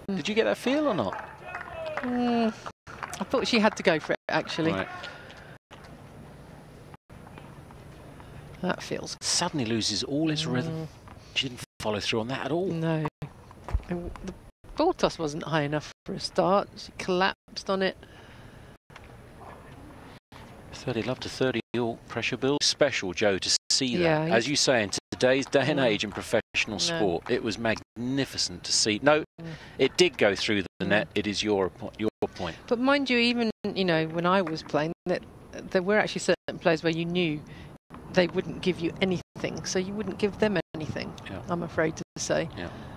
Did you get that feel or not? I thought she had to go for it, actually. Right. That feels... Suddenly loses all its rhythm. She didn't follow through on that at all. No. And the ball toss wasn't high enough for a start. She collapsed on it. 30 love to 30 all pressure build. Special, Joe, to see that. Yeah, As you say, in today's day and age in professional sport, it was magnificent to see. No, it did go through the net. It is your point. But mind you, even, you know, when I was playing, that there were actually certain players where you knew they wouldn't give you anything, so you wouldn't give them anything, I'm afraid to say. Yeah.